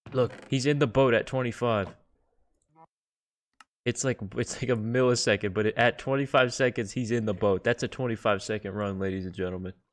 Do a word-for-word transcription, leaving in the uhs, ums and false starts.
Look, he's in the boat at twenty-five. It's like it's like a millisecond, but at twenty-five seconds, he's in the boat. That's a twenty-five second run, ladies and gentlemen.